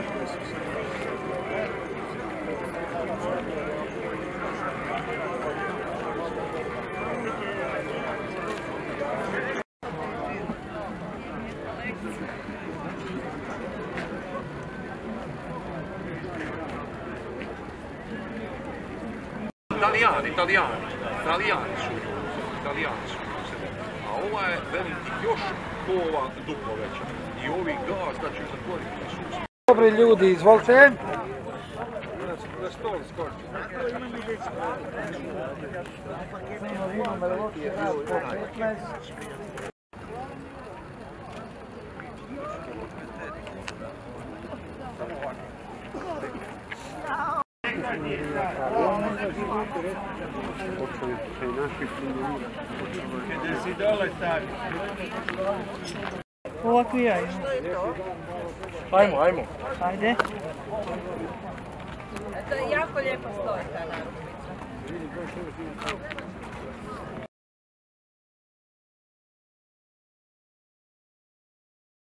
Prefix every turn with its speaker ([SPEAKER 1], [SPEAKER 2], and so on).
[SPEAKER 1] Italijani su. A ova je, veliki, još ova duplo veća. I ovi gaz, znači, zatvoriti su.
[SPEAKER 2] Dobri ljudi, izvolite.
[SPEAKER 1] Na stol skoči.
[SPEAKER 3] Gdje si dole stavi?
[SPEAKER 4] Ovakvi ja imam.
[SPEAKER 2] Ajmo.
[SPEAKER 4] Ajde.
[SPEAKER 5] To je jako lijepo stoji ta narukvica.